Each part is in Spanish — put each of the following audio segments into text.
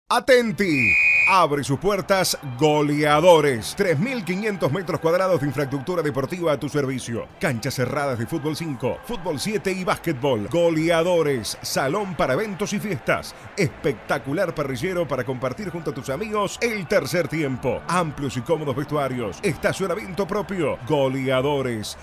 Atenti, abre sus puertas Goleadores. 3.500 metros cuadrados de infraestructura deportiva a tu servicio. Canchas cerradas de fútbol 5, fútbol 7 y básquetbol. Goleadores, salón para eventos y fiestas. Espectacular parrillero para compartir junto a tus amigos el tercer tiempo. Amplios y cómodos vestuarios. Estacionamiento propio. Goleadores.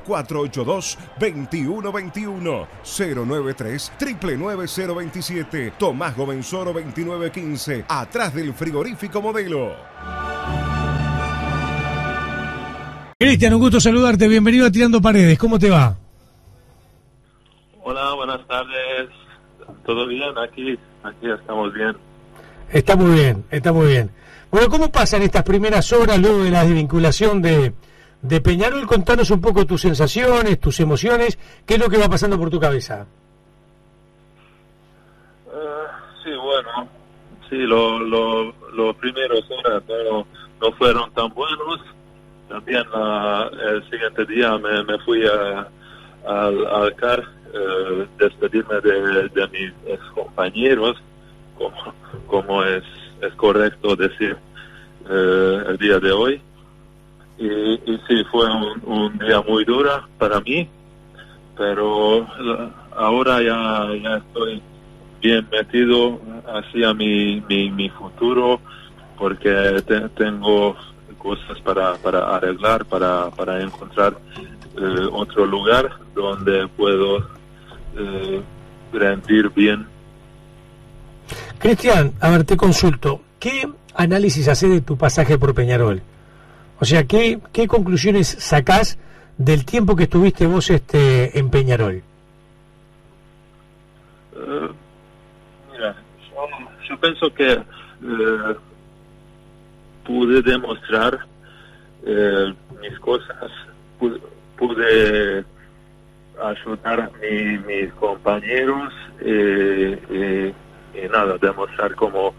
2482-2121 093 999-027 Tomás Gomenzoro 2915, atrás del frigorífico Modelo. Cristian, un gusto saludarte, bienvenido a Tirando Paredes, ¿cómo te va? Hola, buenas tardes, ¿todo bien? Aquí estamos bien. Está muy bien, está muy bien. Bueno, ¿cómo pasan estas primeras horas luego de la desvinculación de Peñarol? Contanos un poco tus sensaciones, tus emociones, ¿qué es lo que va pasando por tu cabeza? Sí, bueno, sí, los primeros horas no fueron tan buenos. También el siguiente día me fui al CAR, despedirme de mis ex compañeros, como es correcto decir el día de hoy. Y sí, fue un día muy duro para mí, pero ahora ya estoy bien metido hacia mi futuro, porque tengo cosas para arreglar, para encontrar otro lugar donde puedo rendir bien. Cristian, a ver, te consulto, ¿qué análisis haces de tu pasaje por Peñarol? O sea, ¿qué conclusiones sacás del tiempo que estuviste vos en Peñarol? Mira, yo pienso que pude demostrar mis cosas, pude ayudar a mis compañeros y nada, demostrar cómo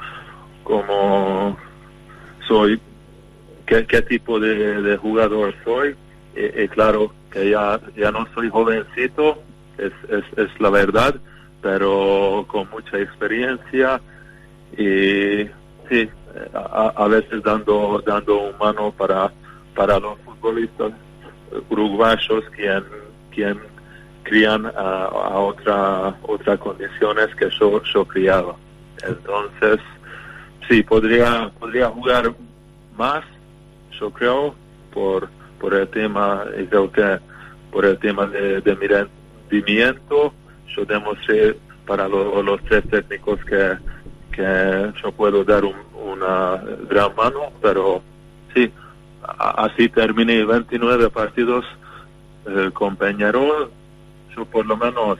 soy, qué tipo de jugador soy. Claro que ya no soy jovencito, es la verdad, pero con mucha experiencia y sí, a veces dando un mano para los futbolistas uruguayos quien crían a otras condiciones que yo criaba. Entonces sí, podría jugar más, yo creo, por el tema, y creo que por el tema de mi rendimiento. Yo demostré para los tres técnicos que yo puedo dar una gran mano, pero sí, así terminé 29 partidos con Peñarol. Yo por lo menos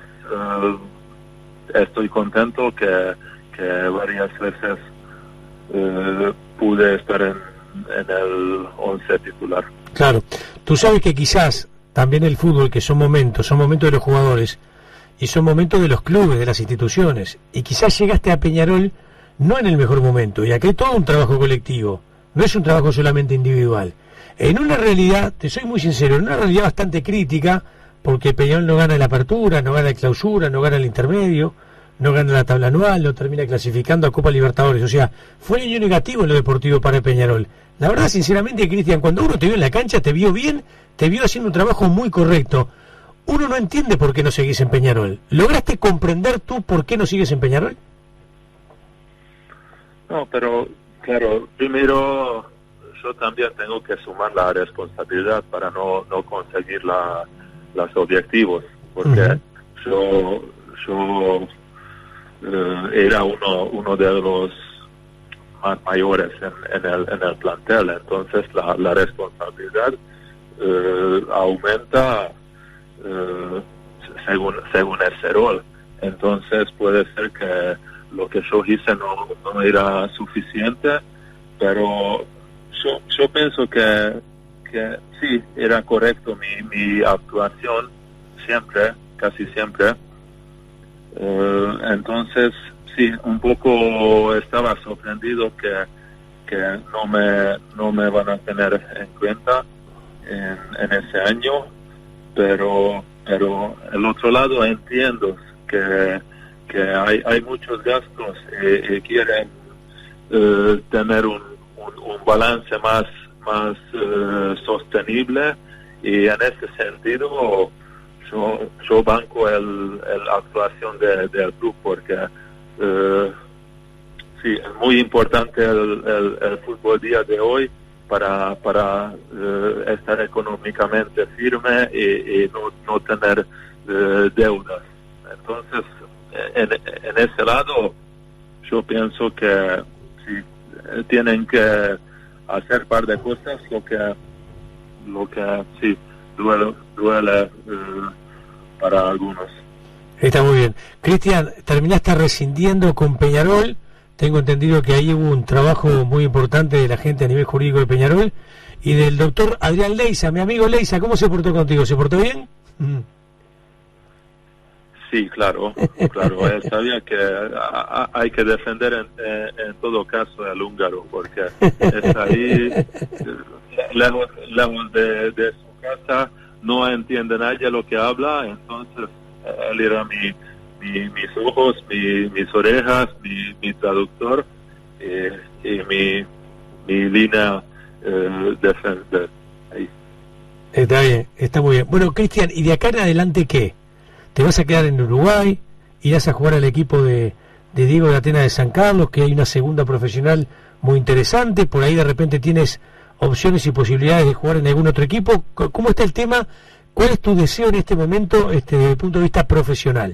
estoy contento que varias veces pude estar en el 11 titular. Claro, tú sabes que quizás también el fútbol, que son momentos de los jugadores y son momentos de los clubes, de las instituciones, y quizás llegaste a Peñarol no en el mejor momento, y aquí hay todo un trabajo colectivo, no es un trabajo solamente individual. En una realidad, te soy muy sincero, en una realidad bastante crítica, porque Peñarol no gana la apertura, no gana la clausura, no gana el intermedio, no gana la tabla anual, no termina clasificando a Copa Libertadores. O sea, fue un año negativo en lo deportivo para Peñarol. La verdad, sinceramente, Cristian, cuando uno te vio en la cancha, te vio bien, te vio haciendo un trabajo muy correcto. Uno no entiende por qué no seguís en Peñarol. ¿Lograste comprender tú por qué no sigues en Peñarol? No, pero claro, primero yo también tengo que sumar la responsabilidad para no conseguir los objetivos, porque yo era uno de los más mayores en el plantel, entonces la responsabilidad aumenta según ese rol. Entonces puede ser que lo que yo hice no era suficiente, pero yo pienso que sí, era correcto mi actuación siempre, casi siempre. Entonces sí, un poco estaba sorprendido que no me van a tener en cuenta en ese año, pero el otro lado entiendo que hay muchos gastos y quieren tener un balance más sostenible, y en ese sentido yo banco la actuación del club, porque sí, es muy importante el fútbol día de hoy para estar económicamente firme y no tener deudas. Entonces, en ese lado, yo pienso que sí, tienen que hacer par de cosas, lo que sí duele para algunos. Está muy bien. Cristian, terminaste rescindiendo con Peñarol. Tengo entendido que ahí hubo un trabajo muy importante de la gente a nivel jurídico de Peñarol y del doctor Adrián Leiza, mi amigo Leiza. ¿Cómo se portó contigo? ¿Se portó bien? Sí, claro. Él sabía que hay que defender en todo caso al húngaro, porque está ahí lejos de su casa, no entiende nadie lo que habla, entonces él era mis ojos, mis orejas, mi traductor y mi línea defender. Ahí. Está bien, está muy bien. Bueno, Cristian, ¿y de acá en adelante qué? ¿Te vas a quedar en Uruguay? ¿Irás a jugar al equipo de Diego de Atenas de San Carlos, que hay una segunda profesional muy interesante? Por ahí de repente tienes opciones y posibilidades de jugar en algún otro equipo. ¿Cómo está el tema? ¿Cuál es tu deseo en este momento desde el punto de vista profesional?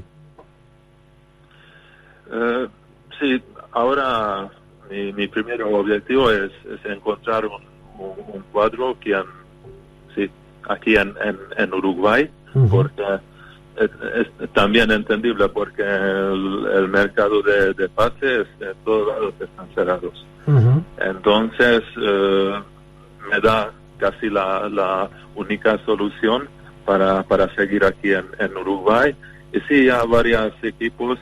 Sí, ahora mi primer objetivo es encontrar un cuadro aquí en Uruguay, porque es también entendible, porque el mercado de pases en todos lados están cerrados. Entonces me da casi la única solución para seguir aquí en Uruguay. Y sí, ya varios equipos,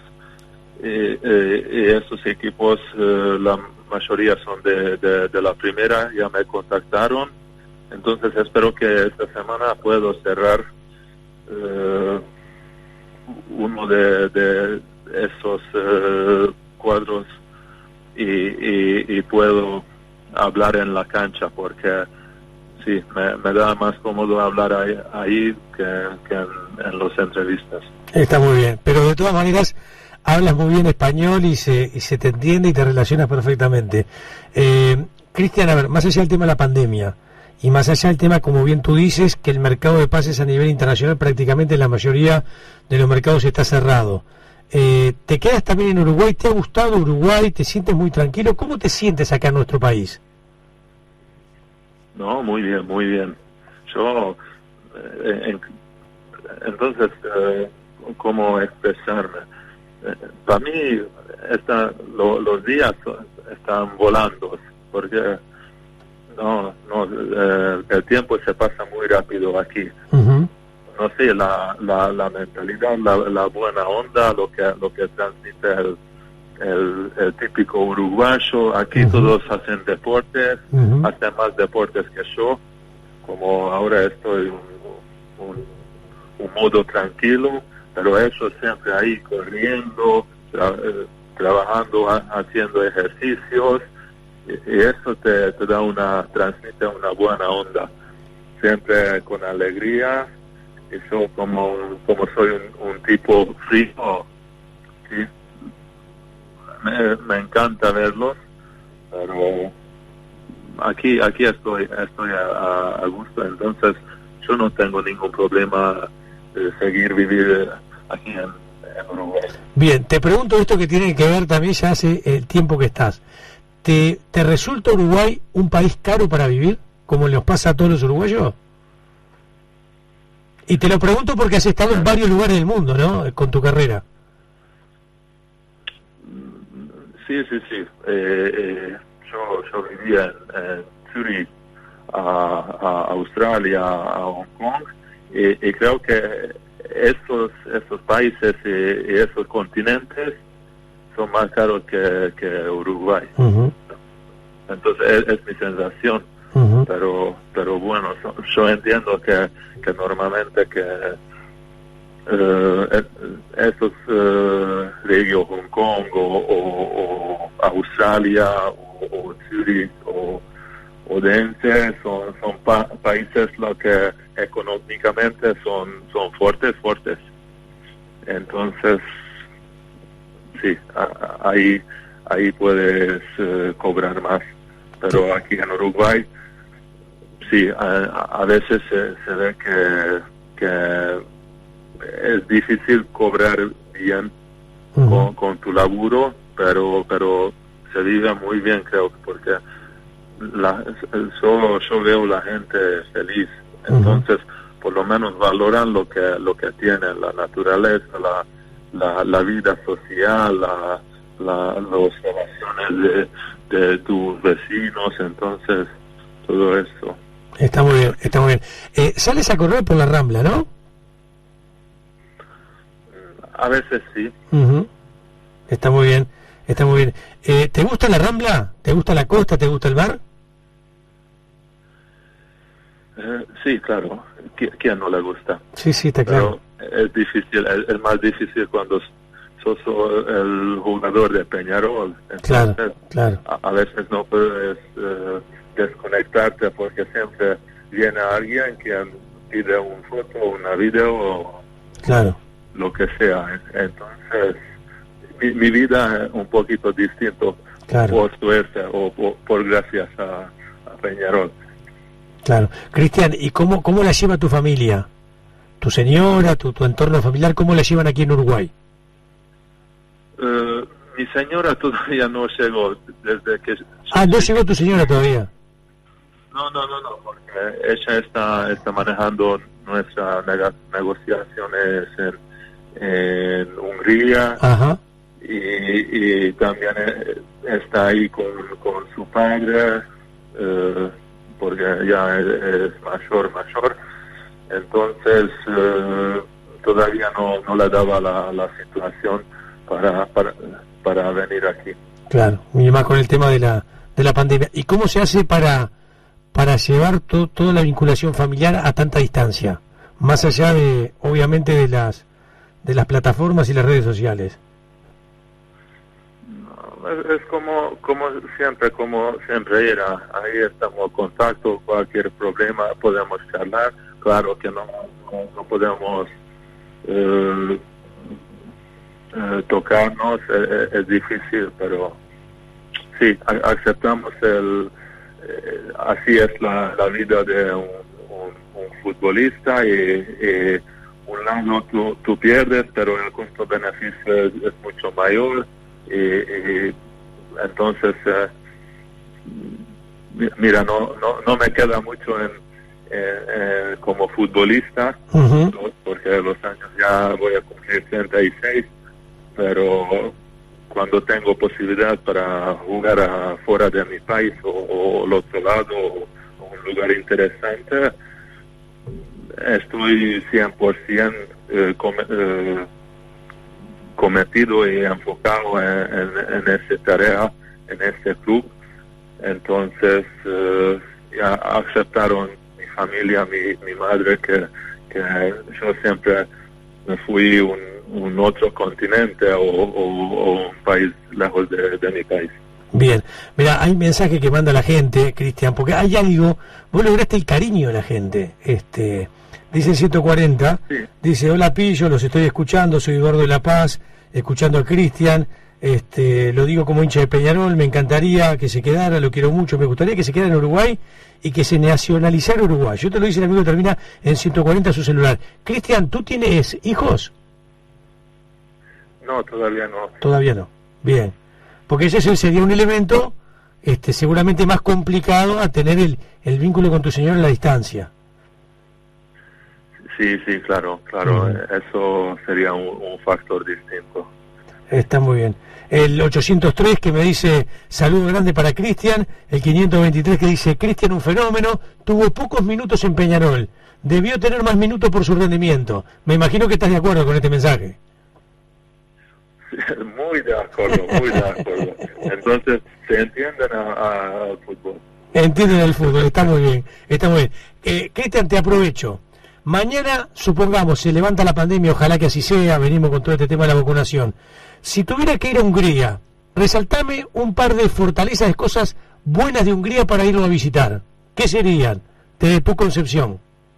y esos equipos, la mayoría son de la primera, ya me contactaron. Entonces espero que esta semana puedo cerrar uno de esos cuadros y puedo hablar en la cancha, porque sí, me da más cómodo hablar ahí que en las entrevistas. Está muy bien, pero de todas maneras hablas muy bien español y se te entiende y te relacionas perfectamente. Cristian, a ver, más allá del tema de la pandemia y más allá del tema, como bien tú dices, que el mercado de pases a nivel internacional prácticamente en la mayoría de los mercados está cerrado. ¿Te quedas también en Uruguay? ¿Te ha gustado Uruguay? ¿Te sientes muy tranquilo? ¿Cómo te sientes acá en nuestro país? No, muy bien, muy bien. Yo, entonces, ¿cómo expresarme? Para mí, los días están volando, porque el tiempo se pasa muy rápido aquí. No sé, la mentalidad, la buena onda, lo que transmite el típico uruguayo. Aquí todos hacen deportes, hacen más deportes que yo. Como ahora estoy un modo tranquilo, pero ellos siempre ahí corriendo, trabajando, haciendo ejercicios, y eso te transmite una buena onda, siempre con alegría. Y yo como soy un tipo frío, ¿sí? Me encanta verlos, pero aquí estoy a gusto, entonces yo no tengo ningún problema de seguir vivir aquí en Uruguay. Bien, te pregunto esto que tiene que ver también ya hace el tiempo que estás. ¿Te resulta Uruguay un país caro para vivir, como les pasa a todos los uruguayos? Y te lo pregunto porque has estado en varios lugares del mundo, ¿no? Con tu carrera. Sí. Yo vivía en Zurich, a Australia, a Hong Kong, y creo que esos países y esos continentes son más caros que Uruguay. Entonces es mi sensación. Pero bueno, yo entiendo que normalmente estos regios, Hong Kong o Australia o Zurich o Odense son países lo que económicamente son fuertes. Entonces, sí, ahí puedes cobrar más. Pero aquí en Uruguay, sí, a veces se ve que es difícil cobrar bien con tu laburo, pero se vive muy bien, creo, porque yo veo la gente feliz. Entonces, por lo menos valoran lo que tienen, la naturaleza, la vida social, las relaciones de tus vecinos, entonces todo eso. Está muy bien. Sales a correr por la Rambla, ¿no? A veces sí. Está muy bien. ¿Te gusta la Rambla? ¿Te gusta la costa? ¿Te gusta el mar? Sí, claro. ¿Quién no le gusta? Sí, está claro. Pero es difícil, es más difícil cuando sos el jugador de Peñarol. Entonces, claro. A veces no puedes desconectarte porque siempre viene alguien que pide una foto, una video o lo que sea. Entonces, mi vida es un poquito distinto por suerte o por gracias a Peñarol. Claro. Cristian, ¿y cómo la lleva tu familia? ¿Tu señora, tu entorno familiar, cómo la llevan aquí en Uruguay? Mi señora todavía no llegó desde que... ¿no llegó tu señora todavía? No, porque ella está manejando nuestras negociaciones en Hungría. Ajá. Y también está ahí con su padre, porque ya es mayor. Entonces todavía no le daba la situación para venir aquí. Claro, y más con el tema de la pandemia. ¿Y cómo se hace para llevar toda la vinculación familiar a tanta distancia? Más allá de, obviamente, de las plataformas y las redes sociales. Es como siempre era. Ahí estamos en contacto, cualquier problema podemos charlar. Claro que no podemos tocarnos, es difícil, pero sí, aceptamos así es la vida de un futbolista y un lado tú pierdes, pero el costo-beneficio es mucho mayor. Y entonces mira, no me queda mucho como futbolista, porque a los años ya voy a cumplir 36, pero cuando tengo posibilidad para jugar fuera de mi país o al otro lado o un lugar interesante, estoy 100% cometido y enfocado en esa tarea, en este club. Entonces ya aceptaron mi familia, mi madre, que yo siempre me fui un otro continente o un país lejos de mi país. Bien, mira, hay un mensaje que manda la gente, Cristian, porque hay algo, vos lograste el cariño de la gente. Dice el 140, dice: hola Pillo, los estoy escuchando, soy Eduardo de La Paz, escuchando a Cristian, lo digo como hincha de Peñarol, me encantaría que se quedara, lo quiero mucho, me gustaría que se quedara en Uruguay y que se nacionalizara Uruguay. Yo te lo dice el amigo que termina en 140 su celular. Cristian, ¿tú tienes hijos? No, todavía no. Todavía no, bien. Porque ese sería un elemento seguramente más complicado a tener el vínculo con tu señor a la distancia. Sí, claro, eso sería un factor distinto. Está muy bien. El 803 que me dice saludo grande para Cristian, el 523 que dice Cristian un fenómeno, tuvo pocos minutos en Peñarol, debió tener más minutos por su rendimiento. Me imagino que estás de acuerdo con este mensaje. Muy de acuerdo. Entonces se entienden al fútbol. Entienden el fútbol, está muy bien. Cristian, te aprovecho Mañana, supongamos, se levanta la pandemia, ojalá que así sea, venimos con todo este tema de la vacunación. Si tuviera que ir a Hungría, resaltame un par de fortalezas, de cosas buenas de Hungría para irlo a visitar. ¿Qué serían, desde tu concepción?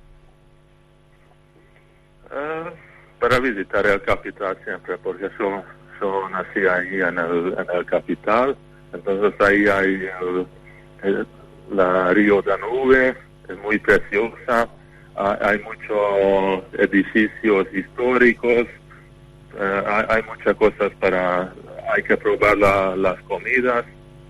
Para visitar el capital siempre, porque yo nací ahí en el capital, entonces ahí hay la Río Danube, es muy preciosa, hay muchos edificios históricos, hay muchas cosas hay que probar las comidas,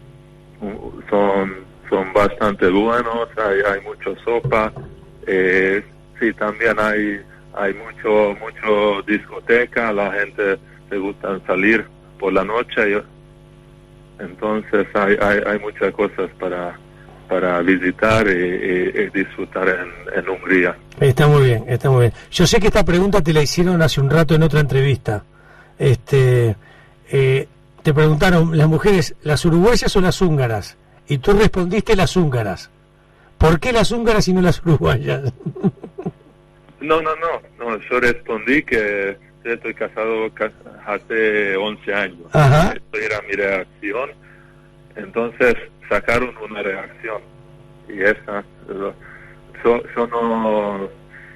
son bastante buenos, hay mucha sopa, sí, también hay mucho discoteca, la gente le gusta salir por la noche, entonces hay muchas cosas para visitar y disfrutar en Hungría. Está muy bien, está muy bien. Yo sé que esta pregunta te la hicieron hace un rato en otra entrevista. Te preguntaron las mujeres, ¿las uruguayas o las húngaras? Y tú respondiste las húngaras. ¿Por qué las húngaras y no las uruguayas? No, yo respondí que estoy casado hace 11 años. Ajá. Esto era mi reacción. Entonces sacaron una reacción. Y esa, yo no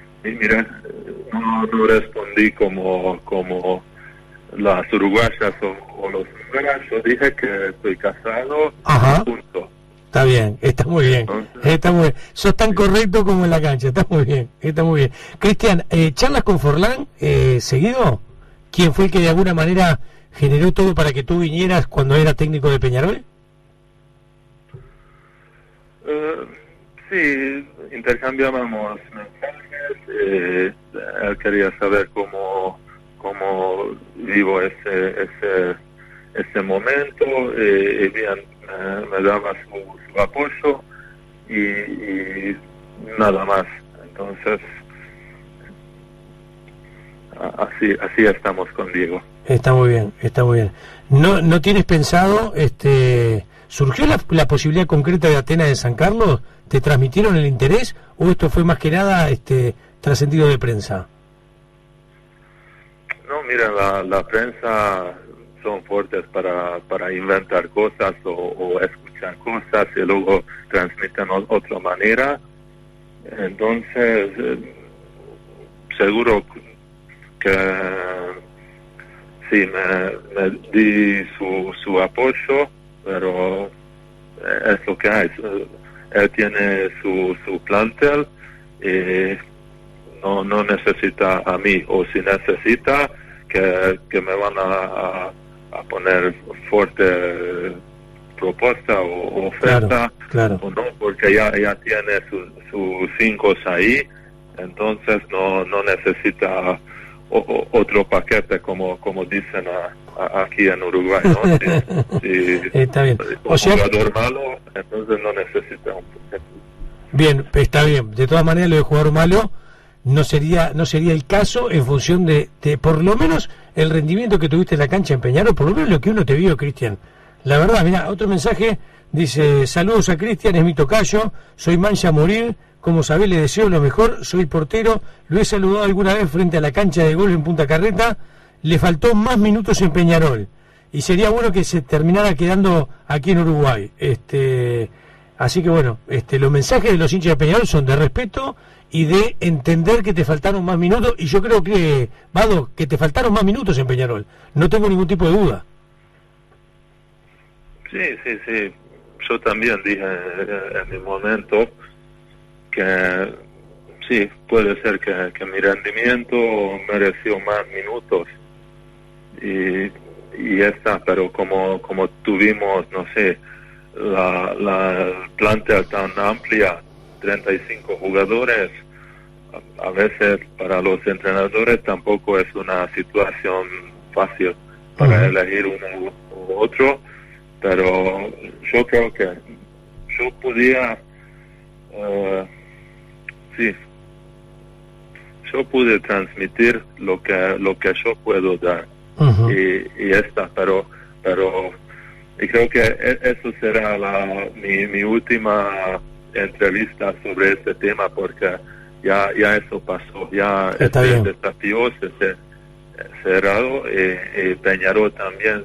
respondí como las uruguayas o los húngaras. Yo dije que estoy casado. Ajá. Punto. Está bien, está muy bien, está muy bien. Sos tan correcto como en la cancha, está muy bien, está muy bien. Cristian, ¿charlas con Forlán seguido? ¿Quién fue el que de alguna manera generó todo para que tú vinieras cuando era técnico de Peñarol? Sí, intercambiábamos mensajes, él quería saber cómo vivo ese momento, y bien, me daba su apoyo y nada más. Entonces, así estamos con Diego. Está muy bien, está muy bien. ¿No tienes pensado, surgió la posibilidad concreta de Atenas de San Carlos? ¿Te transmitieron el interés o esto fue más que nada trascendido de prensa? No, mira, la prensa son fuertes para inventar cosas o escuchar cosas y luego transmiten otra manera. Entonces, seguro que sí, me di su apoyo, pero es lo que hay. Él tiene su plantel y no necesita a mí, o si necesita que me van a poner fuerte propuesta o oferta, claro. O no, porque ya tiene sus 5 ahí, entonces no necesita otro paquete como dicen aquí en Uruguay, ¿no? Si está bien. Un jugador malo, entonces no necesita un paquete. Bien, está bien. De todas maneras, lo de jugador malo no sería el caso en función de por lo menos el rendimiento que tuviste en la cancha en Peñarol, por lo menos lo que uno te vio, Cristian. La verdad, mira, otro mensaje dice: saludos a Cristian, es mi tocayo, soy mancha a morir, como sabés le deseo lo mejor, soy portero, lo he saludado alguna vez frente a la cancha de golf en Punta Carreta, le faltó más minutos en Peñarol y sería bueno que se terminara quedando aquí en Uruguay. Así que bueno, los mensajes de los hinchas de Peñarol son de respeto y de entender que te faltaron más minutos, y yo creo que, Vado, que te faltaron más minutos en Peñarol, no tengo ningún tipo de duda. Sí, yo también dije en mi momento que sí, puede ser que mi rendimiento mereció más minutos y está, pero como tuvimos, no sé, la planta tan amplia, 35 jugadores, a veces para los entrenadores tampoco es una situación fácil para elegir uno u otro, pero yo creo que yo podía, yo pude transmitir lo que yo puedo dar y está, pero y creo que eso será mi última entrevista sobre este tema, porque ya eso pasó, ya Está ese bien. desafío se cerrado, Peñarol también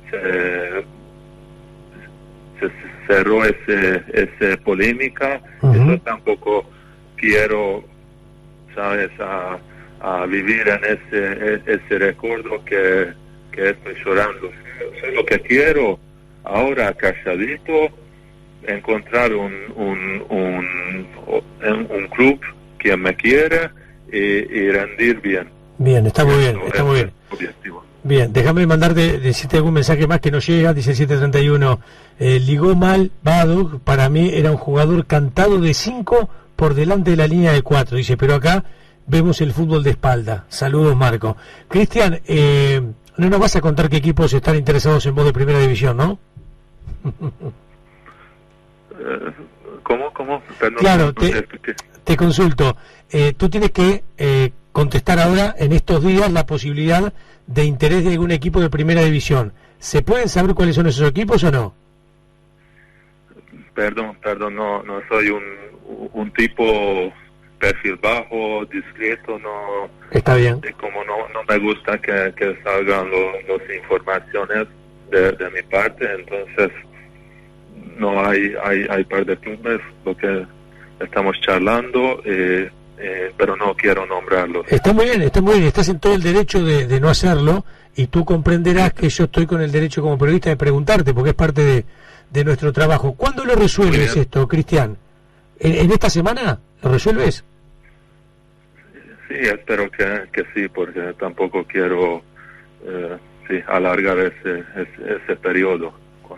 se cerró ese polémica. Uh-huh. Yo tampoco quiero, sabes, a vivir en ese recuerdo que estoy llorando. Lo que quiero ahora, calladito, encontrar un club que me quiera y rendir bien. Bien, está muy bien, está muy bien. Objetivo. Bien, déjame decirte algún mensaje más que nos llega, dice 731. Ligó mal Badog, para mí era un jugador cantado de 5 por delante de la línea de 4, dice, pero acá vemos el fútbol de espalda. Saludos, Marco. Cristian, no nos vas a contar qué equipos están interesados en vos de primera división, ¿no? ¿Cómo? Perdón, Claro, no sé qué. te consulto. Tú tienes que contestar ahora, en estos días, la posibilidad de interés de algún equipo de primera división. ¿Se pueden saber cuáles son esos equipos o no? Perdón, no soy un tipo perfil bajo, discreto, no. Está bien. Como no me gusta que salgan las informaciones de mi parte, entonces no hay par de clubes lo que estamos charlando, pero no quiero nombrarlos. Está muy bien, estás en todo el derecho de no hacerlo, y tú comprenderás que yo estoy con el derecho como periodista de preguntarte, porque es parte de nuestro trabajo. ¿Cuándo lo resuelves esto, Cristian? ¿En esta semana lo resuelves? Sí, espero que sí, porque tampoco quiero alargar ese periodo.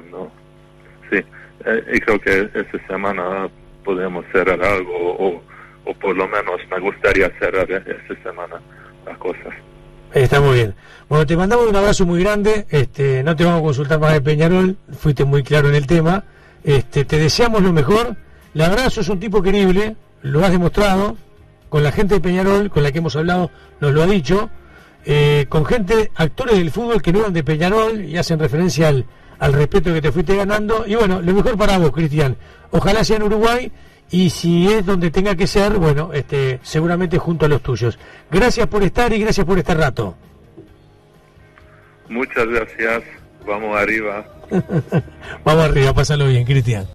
Y creo que esta semana podemos cerrar algo, o por lo menos me gustaría cerrar esta semana las cosas. Está muy bien. Bueno, te mandamos un abrazo muy grande. No te vamos a consultar más de Peñarol, fuiste muy claro en el tema. Te deseamos lo mejor. La verdad, sos un tipo querible, lo has demostrado con la gente de Peñarol, con la que hemos hablado, nos lo ha dicho, con gente, actores del fútbol que no eran de Peñarol y hacen referencia al respeto que te fuiste ganando. Y bueno, lo mejor para vos, Cristian. Ojalá sea en Uruguay, y si es donde tenga que ser, bueno, seguramente junto a los tuyos. Gracias por estar y gracias por este rato. Muchas gracias. Vamos arriba. Vamos arriba, pásalo bien, Cristian.